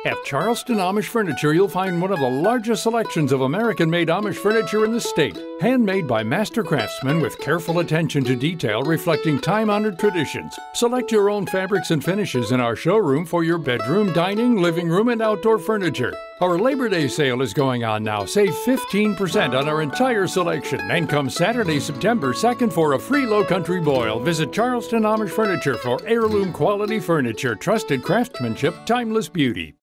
At Charleston Amish Furniture, you'll find one of the largest selections of American-made Amish furniture in the state. Handmade by master craftsmen with careful attention to detail reflecting time-honored traditions. Select your own fabrics and finishes in our showroom for your bedroom, dining, living room, and outdoor furniture. Our Labor Day sale is going on now. Save 15% on our entire selection. And come Saturday, September 2nd for a free Low Country boil. Visit Charleston Amish Furniture for heirloom quality furniture, trusted craftsmanship, timeless beauty.